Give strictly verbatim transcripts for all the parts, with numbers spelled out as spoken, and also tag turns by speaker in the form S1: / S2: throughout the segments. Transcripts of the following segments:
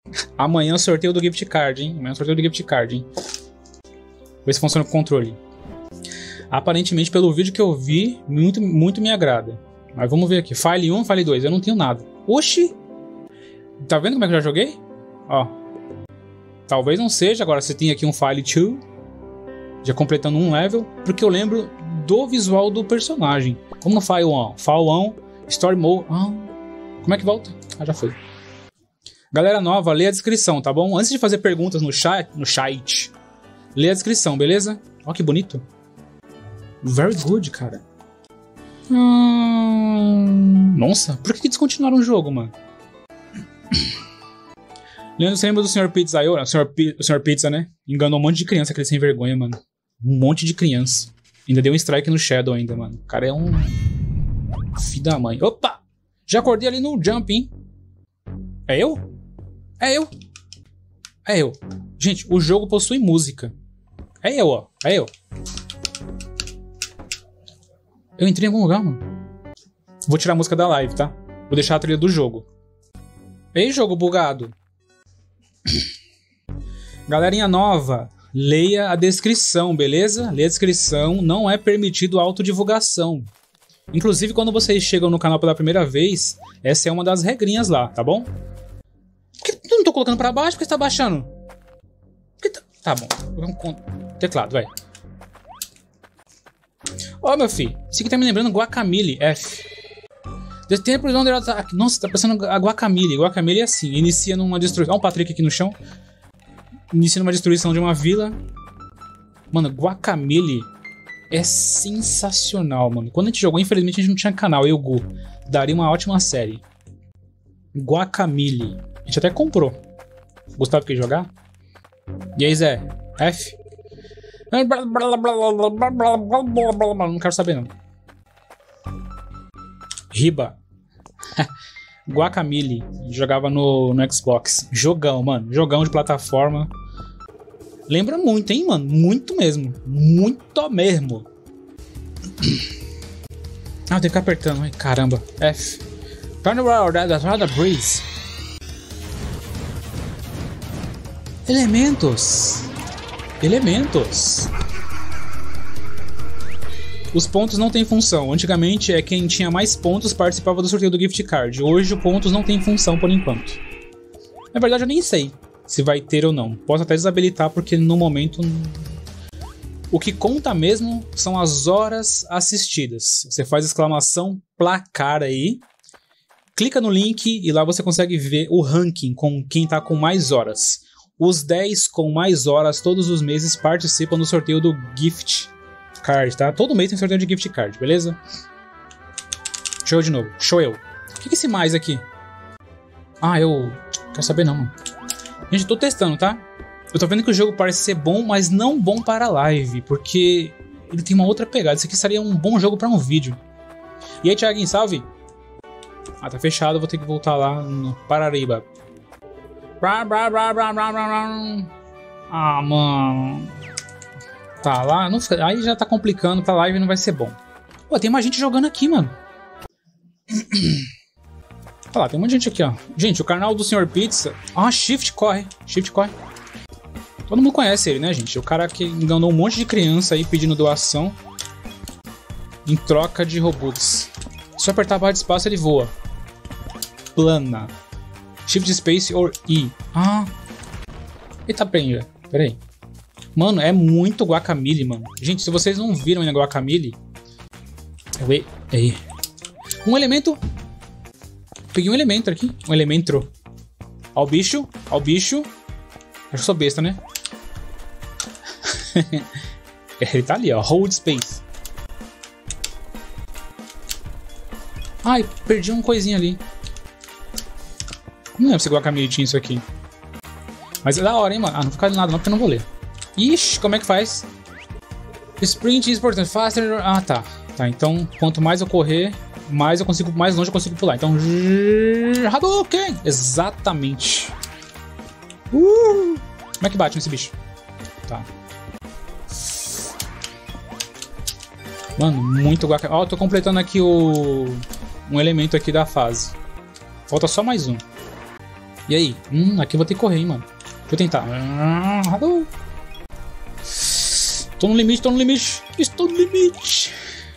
S1: Amanhã sorteio do gift card, hein? Amanhã sorteio do gift card, hein? Ver se funciona com o controle. Aparentemente, pelo vídeo que eu vi, muito, muito me agrada. Mas vamos ver aqui. File um, File dois. Eu não tenho nada. Oxi! Tá vendo como é que eu já joguei? Ó. Talvez não seja. Agora você tem aqui um File dois. Já completando um level. Porque eu lembro do visual do personagem. Como no File um. File um, Story Mode. Ah, como é que volta? Ah, já foi. Galera nova, lê a descrição, tá bom? Antes de fazer perguntas no chat, no chat, lê a descrição, beleza? Ó que bonito. Very good, cara. Hum... Nossa, por que descontinuaram o jogo, mano? Leandro, você lembra do senhor Pizza aí? O senhor, P... o senhor Pizza, né? Enganou um monte de criança, aquele sem vergonha, mano. Um monte de criança. Ainda deu um strike no Shadow ainda, mano. O cara é um... filho da mãe. Opa! Já acordei ali no jump, hein? É eu? É eu. É eu. Gente, o jogo possui música. É eu, ó. É eu. Eu entrei em algum lugar, mano. Vou tirar a música da live, tá? Vou deixar a trilha do jogo. Ei, jogo bugado. Galerinha nova, leia a descrição, beleza? Leia a descrição. Não é permitido autodivulgação. Inclusive, quando vocês chegam no canal pela primeira vez, essa é uma das regrinhas lá, tá bom? Por que eu não tô colocando pra baixo? Por que você tá baixando? Por que tá... tá bom. Teclado, vai. Ó, oh, meu filho. Isso aqui tá me lembrando Guacamelee, F. The Temple Under Attack. Nossa, tá parecendo a Guacamelee. Guacamelee é assim. Inicia numa destruição. Ó um Patrick aqui no chão. Inicia numa destruição de uma vila. Mano, Guacamelee é sensacional, mano. Quando a gente jogou, infelizmente a gente não tinha canal. Eu, Gu. Daria uma ótima série. Guacamelee. A gente até comprou. Gustavo quer jogar? E aí, Zé? F? Não quero saber, não. Riba. Guacamelee. Jogava no, no Xbox. Jogão, mano. Jogão de plataforma. Lembra muito, hein, mano? Muito mesmo. Muito mesmo. Ah, eu tenho que ficar apertando. Ai, caramba. F. Turn around, that's rather breeze. Elementos. Elementos. Os pontos não têm função. Antigamente é quem tinha mais pontos participava do sorteio do gift card. Hoje o pontos não tem função por enquanto. Na verdade eu nem sei se vai ter ou não. Posso até desabilitar porque no momento... O que conta mesmo são as horas assistidas. Você faz exclamação placar aí. Clica no link e lá você consegue ver o ranking com quem tá com mais horas. Os dez com mais horas todos os meses participam do sorteio do gift card, tá? Todo mês tem sorteio de gift card, beleza? Show de novo. Show eu. O que é esse mais aqui? Ah, eu... Quero saber não, mano. Gente, eu tô testando, tá? Eu tô vendo que o jogo parece ser bom, mas não bom para live, porque ele tem uma outra pegada. Isso aqui seria um bom jogo para um vídeo. E aí, Thiaguinho, salve? Ah, tá fechado, eu vou ter que voltar lá no Parariba. Ah, mano. Tá lá, não fica... aí já tá complicando, pra live não vai ser bom. Pô, tem mais gente jogando aqui, mano. Olha lá, tem um monte de gente aqui, ó. Gente, o canal do senhor Pizza... Ah, Shift corre, Shift corre. Todo mundo conhece ele, né, gente? O cara que enganou um monte de criança aí pedindo doação em troca de Robux. Se eu apertar a barra de espaço, ele voa. Plana. Shift Space or E. Ah. Eita, prenha. Pera aí. Mano, é muito Guacamelee, mano. Gente, se vocês não viram ainda Guacamelee... Eu... Aí. Um elemento... Peguei um elemento aqui. Um elemento. Ó o bicho. Ó o bicho. Acho que sou besta, né? Ele tá ali, ó. Hold Space. Ai, perdi uma coisinha ali. Não lembro se Guacamelee tinha isso aqui. Mas é da hora, hein, mano. Ah, não fica de nada não, porque eu não vou ler. Ixi, como é que faz? Sprint is important. Faster... Ah, tá. Tá, então, quanto mais eu correr, mais eu consigo, mais longe eu consigo pular. Então... Hadouken! Exatamente. Uh! Como é que bate nesse bicho? Tá. Mano, muito Guacamelee. Ó, eu tô completando aqui o... Um elemento aqui da fase. Falta só mais um. E aí? Hum, aqui eu vou ter que correr, hein, mano. Deixa eu tentar. Tô no limite, tô no limite. Estou no limite.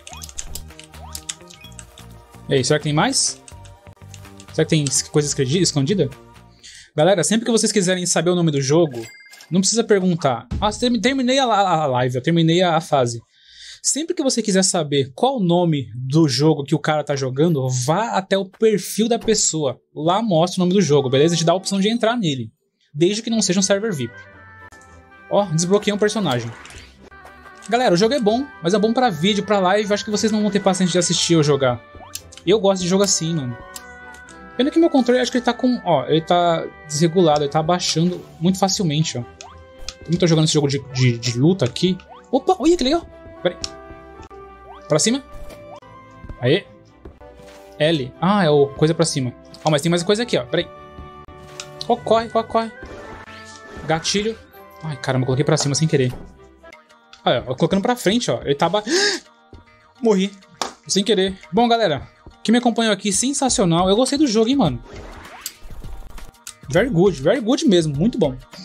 S1: E aí, será que tem mais? Será que tem coisa escondida? Galera, sempre que vocês quiserem saber o nome do jogo, não precisa perguntar. Ah, terminei a live, eu terminei a fase. Sempre que você quiser saber qual o nome do jogo que o cara tá jogando, vá até o perfil da pessoa. Lá mostra o nome do jogo, beleza? Te dá a opção de entrar nele. Desde que não seja um server V I P. Ó, desbloqueei um personagem. Galera, o jogo é bom, mas é bom pra vídeo, pra live. Acho que vocês não vão ter paciência de assistir eu jogar. Eu gosto de jogo assim, mano. Pena que meu controle, acho que ele tá com... Ó, ele tá desregulado, ele tá abaixando muito facilmente, ó. Como eu tô jogando esse jogo de, de, de luta aqui... Opa, olha que legal. Pera aí. Pra cima. Aê. L. Ah, é o coisa pra cima. Ó, mas tem mais coisa aqui, ó. Pera aí. Ó, corre, corre, corre. Gatilho. Ai, caramba, eu coloquei pra cima sem querer. Olha, ó, colocando pra frente, ó. Ele tá... Ba... Morri. Sem querer. Bom, galera... Que me acompanhou aqui, sensacional. Eu gostei do jogo, hein, mano. Very good, very good mesmo, muito bom.